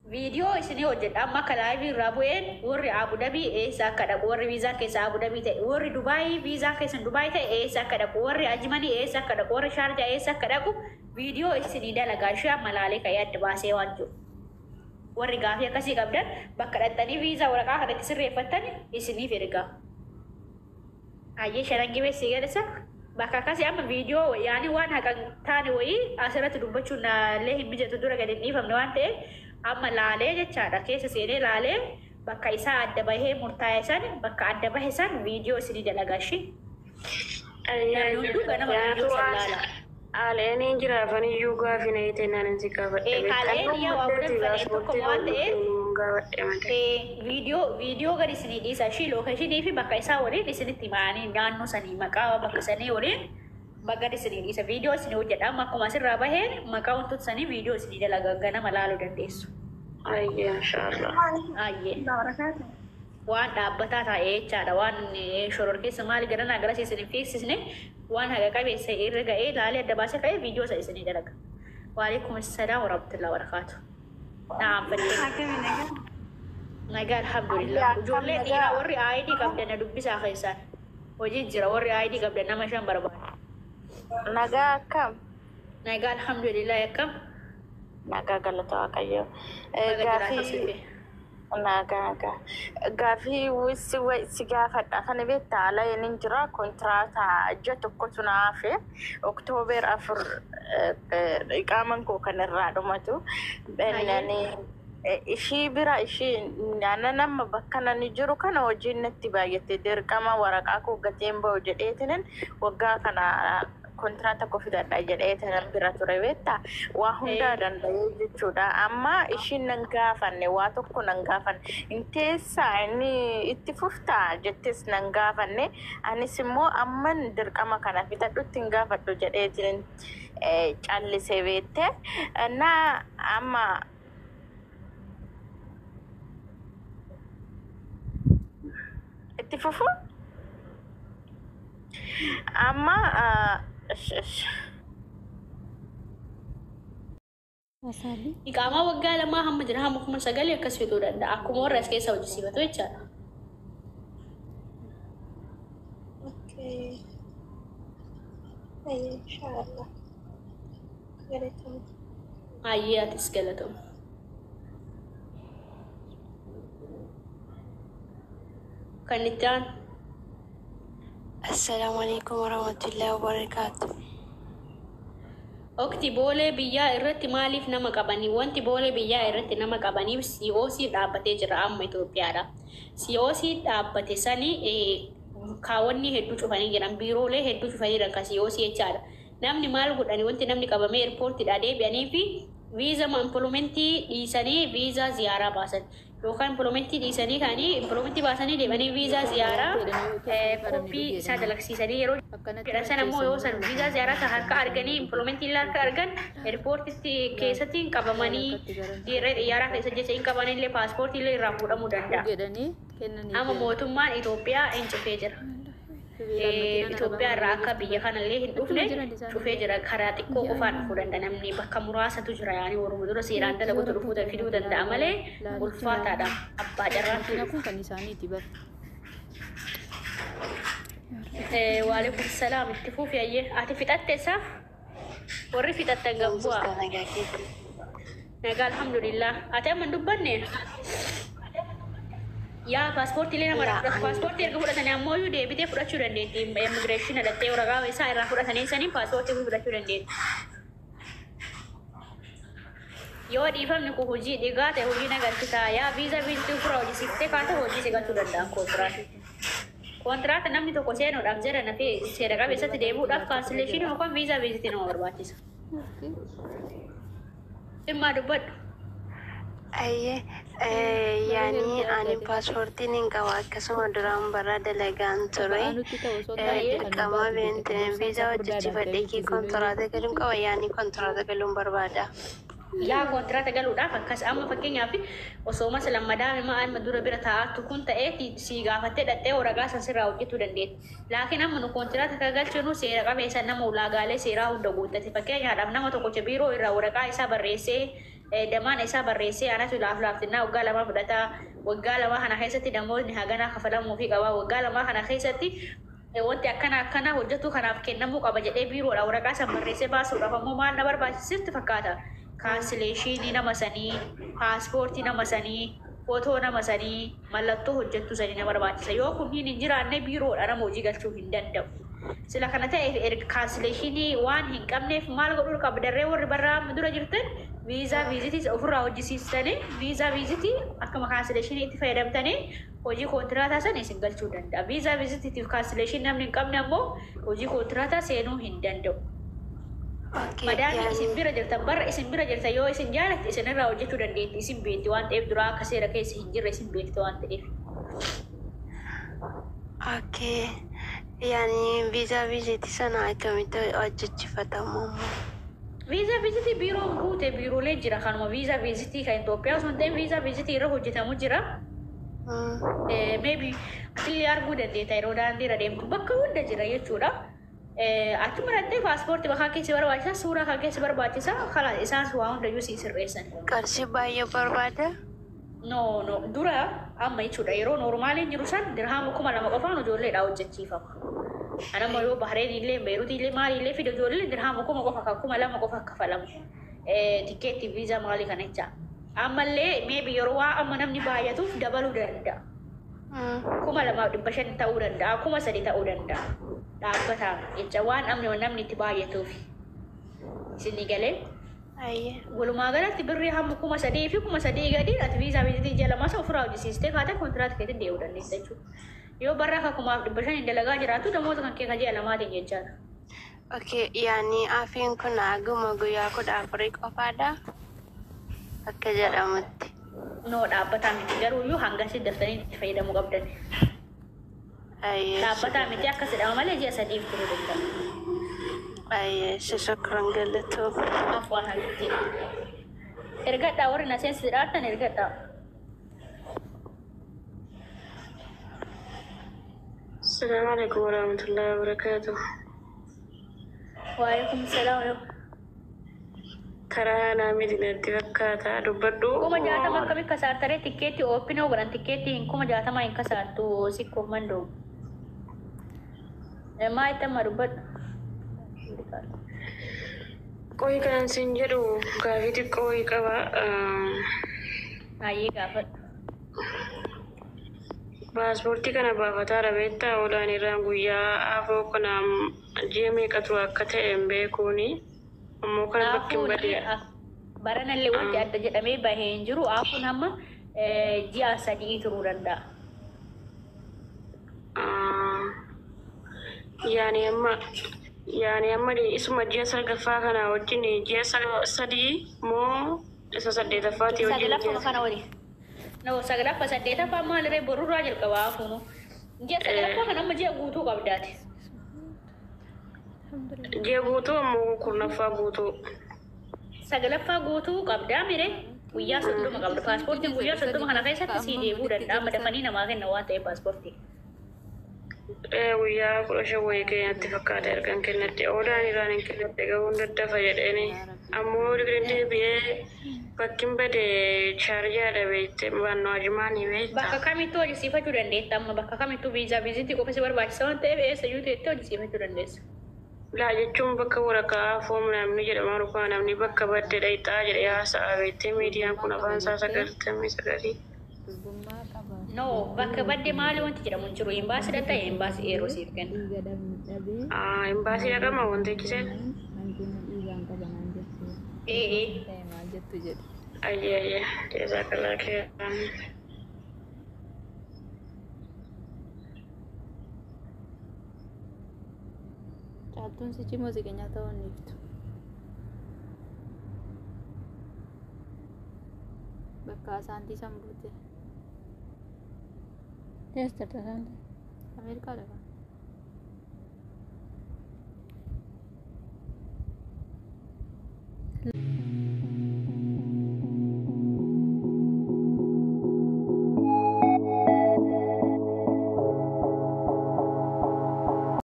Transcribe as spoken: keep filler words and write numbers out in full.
Video isini hojjedha amma akka laayivii irraa bu'een warri Abu Dhabii eessa akka dhaqu warri viizaa keessa Abu Dhabii ta'e warri Dubaayii viizaa keessa Dubaayii ta'e eessa akka dhaqu warri Ajmanii eessa akka dhaqu warri Shaarjaa eessa akka dhaqu video isinii dalagaa ishee amma laalee kan yaadda baasee waan jiru. Warri gaafii akkasii qabdan bakka dhattanii viizaa waraqaa kanatti sirreeffattan isiniif ergaa. Ayyee shanan gibeessii gadhisa bakka akkasii amma viidiyoo yaani waan haqan taane wayii asirratti dubbachuun naallee hin mijatu dura gadi hin dhiifamne waan ta'eef amma laalee jechaadha keessa seenee laalee bakka isaa adda bahee murtaa'e san bakka adda bahe san viidiyoo isinii dalagaa ishee. Hunduu ganama viidiyoo san laala. Aleeni jiraafan iyyuu gaafii na hiite naan si gaafadhe. Aleeni yaa waa budan fadhee tokko waan ta'eef viidiyoo viidiyoo gadi isinii dhiisa ishii lookeeshinii fi bakka isaa waliin isinitti himanii naannoo sanii maqaa bakka sanii waliin bakka isinii dhiisa viidiyoo isinii hojjedha amma akkuma asirraa baheen maqaa wantoota sanii viidiyoo isinii dalagaa ganama laaluu dandeessu. Ayyee inshaallah. Ayyee. Waan dhaabbataa taa'ee jechaadha waan shoror keessa maali gara naa gara isinii fiiksisne waan haga qabeessa irra ga'ee laalee adda baasee ka'ee viidiyoo isa isinii dalaga. Waalaikum assalaam warahmatullahi wabarakatuh. Naam fadhii. Nagaa alhamdulillah. Ijoollee dhiiraa warri aayidii qabdan na dubbisaa keessaan. Hojii jira warri aayidii qabdan nama shan barbaada. Nagaa akkam? Nagaa alhamdulillah akkam? Nagaa galata waaqayyo. Gaafii nagaa nagaa. Gaafii wisi wisi gaafadha. Kana beektaa ala inni jira kontiraataa ji'a tokkotu naafe Oktoober afur iqaaman koo kan irraa dhumatu. Ishii bira ishii naana nama bakka nani jiru kana hojiin natti baay'atte dirqama waraqaa koo gateen bahu jedheetinin waggaa kana kontraata koo fidadha jedheetinan bira ture beektaa waa hundaa danda'ee jechuudha amma ishiin nan gaafanne waa tokko nan gaafanne inteessaa inni itti fuftaa jettis nan gaafanne anis immoo amman dirqama kana fidadhutti hin gaafadhu jedheetinin callisee beekte na amma itti fufu amma iqaamaa waggaa lamaa hamma jira hamma kuma sagalee akkas fiduu danda'a akkuma warra as keessa hojjisiifatu jechaadha. Ayyee atis galatamu. Kanitaan. Assalamualaikum warahmatullahi wabarakatuh. Okti boolee biyyaa irratti maaliif nama qabanii wanti boolee biyyaa irratti nama qabaniif C O C dhaabbatee jira amma Itoophiyaadha. C O C dhaabbate sanii kaawwanni hedduu cufanii jiran biiroolee hedduu cufanii jiran ka C O C jechaadha. Namni maal godhani wanti namni qabamee eerpoortiidhaa deebi'anii fi viizaa implumentii dhiisanii viizaa ziyaaraa baasan. Yookaan implumentii dhiisanii kaanii implumentii baasanii deemanii viizaa ziyaaraa koppii isaa dalagsiisanii yeroo jedhan ammoo yoo san viizaa ziyaaraa isa harka arganii implumentii illee harka argan eerpoortitti keessatti hin qabamanii dirree xiyyaaraa keessa jecha hin qaban illee paaspoortii illee irraa fuudhamuu danda'a. Amma mootummaan Itoophiyaa hin cufee jira. Itoophiyaa irraa akka biyya kanallee hin dhufne cufee jira karaa xiqqoo qofaan dhufuu danda'a namni bakka muraasatu jira yaani waruma dura seeraan dalaguutu dhufuu fiduu danda'a malee ulfaataadha abbaa carraa kun kan isaaniiti bar. Waalaikum salaam itti fuufi ayyee ati fixatte isaa warri fixattan gambu'a. Nagaa alhamdulillah ati amma dubbanne. Ya pasporti le nama fudhatu pasporti erga fudhatanii ammoo iyyuu deebitee fudhachuu dandeetti immigreeshinii dhaqxee waraqaa isaa irraa fudhatanii sanii paaspoortii fudhachuu dandeetti. Yoo dhiifamni kun hojii dhigaa ta'e hojii nagarsiisa yaa viizaa viizii fura hojisiiftee kaate hojii si galchuu danda'an kontiraati. Kontiraata namni tokko seenuudhaaf jira nafi seera qabeessatti deemuudhaaf kaansileeshinii yookaan viizaa viizitii nama barbaachisa. Dhimmaa dubbadhu. Ayyee yaani ani paaspoortiin hin qabu akkasuma duraan barra dalagaan ture dirqama beenteen viizaa hojjechifadhee kii kontiraata galuun qaba yaani kontiraata galuun barbaada. Yaa kontiraata galuudhaaf akkas amma fakkeenyaaf osoo masa lammadaan ilma dura bira taa'attu kun ta'ee si gaafattee dhaqxee waraqaa san sirraa hojjechuu dandeetti. Laakiin amma nu kontiraata kan galchinu seera qabeessa nama ulaagaalee seeraa hunda guuttate fakkeenyaadhaaf nama tokkocha biiroo irraa waraqaa isaa barreessee damaan isaa barreessee anatu laaf laaftinnaa waggaa lama fudhata waggaa lama kana keessatti namoonni haganaa kafalamuu fi qaba waggaa lama kana keessatti wanti akkana akkana hojjetu kanaaf kennamuu qaba jedhee biiroodha waraqaa san barreessee baasuudhaaf ammoo maal na barbaachisitti fakkaata kaansileeshinii nama sanii paaspoortii nama sanii footoo nama sanii mallattoo hojjettu sanii na barbaachisa yoo kunniin hin jiraanne biiroodha nama hojii galchuu hin danda'u sila kana ta'e kaansileeshinii waan hin qabneef maal godhuu qabdarree warri barraa dura jirtan viizaa viizitii ofirraa hojjisiistanii viizaa viizitii akkuma kaansileeshinii itti fayyadamtanii hojii koontiraataa sana isin galchuu danda'a. Viizaa viizitiitiif kaansileeshinii namni hin qabne ammoo hojii koontiraataa seenuu hin danda'u. Madaamii isin bira jirtan barra isin bira jirtan yoo isin jaalatte isin irraa hojjechuu dandeetti isin beekti waan ta'eef duraa akka seera keessa hin jirre isin beekti waan ta'eef. Okay. Yani viizaa viizitii sana akkamitti hojjechiifatamu? Viizaa viizitii biiroon guute biiroolee jira kanuma viizaa viizitii kan Itoophiyaa osoo hin ta'in viizaa viizitii irra hojjetamu jira. Maybe asillee arguu dandeetta yeroo daandiirra deemtu bakka hunda jira jechuudha. Achuma dhattee paaspoortii bakka keessa barbaachisa suuraa kan keessa barbaachisa kala isaan waa hundayyuu sii sirreessan. Qarshii baay'ee barbaada? No no dura amma jechuudha yeroo noormaaliin jiru san dirhaama kuma lama qofaan ijoolleedha hojjechiifama. Anammoo yoo Bahreen illee Beeruut illee maali illee fide ijoollee dirhaama kuma qofa kan kuma lama qofa kafalamu. Tikeetti viizaa maalii kana jecha. Ammallee maybe yeroo waa amma namni baay'atuuf dabaluu danda'a. Kuma lamaaf dhibba shan ta'uu danda'a kuma sadi ta'uu danda'a. Dhaabbataan jecha waan amni namni itti baay'atuuf. Isin galee. Walumaa galatti birrii hamma kuma sadii fi kuma sadii gadi ati viizaa viizitii jala masa ofirraa hojjisiistee kaatee kontiraata keetiin deemuu dandeessa jechuudha. Yoo barraa akka kumaaf dhibba shan dalagaa jiraatu namoota kan kee kajee alamaatiin jechaadha. Okay, yani afiin kun aguma guyyaa kudha afurii qofaadha. Akka jedhamutti. No dhaabbataa miti garuu iyyuu hangasi daftanii itti fayyadamuu qabdan. Dhaabbataa miti akkas jedhama malee ji'a sadiif turuu danda'a. Ayyee shukran galatoo. Afwaan hajji. Ergadhaa warri na seensi dhaatan ergadhaa. السلام عليكم ورحمة الله وبركاته. وعليكم السلام. كرانا مدينة دبكاتا دبدو. كما جاتا ما كمي كسار ترى تيكيتي أوبن أو غران تيكيتي كما جاتا ما إنك سار تو سيكو مندو. ما يتم ربط. كوي كان سنجرو كافيتي كوي كوا. أيه كافت. Paaspoortii kana baafataa beektaa olaan irraan guyyaa afoo kana ji'a meeqatu akka ta'e hin beekuuni ammoo kana bakki hin badeedha. Baranallee wanti adda jedhamee bahee hin jiru afuun hamma ji'a sadii turuu danda'a. Yaani amma yaani amma isuma ji'a sagaffaa kana wajjin ji'a sadii moo isa saddeetaffaati wajjin ji'a. Sagalaffaa kana waliin. No, sagalaffaa saddeetaffaa maalirree borurraa jalqabaa afuunu. Ji'a sagalaffaa kana amma ji'a guutuu qabdaati. Ji'a guutuu ammoo kurnaffaa guutuu. Sagalaffaa guutuu qabdaa mire guyyaa soddoma qabda. Paaspoortiin guyyaa soddoma kana keessatti sii deebuu danda'a. Amma dafanii namaa kenna waan ta'eef paaspoortii. Guyyaa kudha shan wayii keenyatti fakkaata ergan kennatti oodaan irraan hin kennatte gahuun daddafa jedheeni. Ammoo deebi'ee bakkin bade chaarjaadha beekte waannoo ajumaanii beekta. Bakka kamittuu hojjisiifachuu dandeetta amma bakka kamittuu viizaa viizitii qofa si barbaachisa waan ta'eef eessa iyyuu teettee hojjisiifachuu dandeessa. Laa jechuun bakka waraqaa foom namni jedhamaa dhufaa namni bakka badde dhayxaa jedhee haasa'a beektee miidiyaan kun afaan isaa sagaltamii sagalii. No bakka badde maali wanti jedhamu hin jiru imbaasii dhatta'e imbaasii eeroo siif kenna. Imbaasii dhaqama wanti ejjiseen. Ee ee. Ayyee ayyee jazakallah khairan. Caatuun sichi muuziqeenyaa ta'uu ni ibsu. Bakka asaantii san buute. Eessa tartaasaan? Ameerikaa lafa.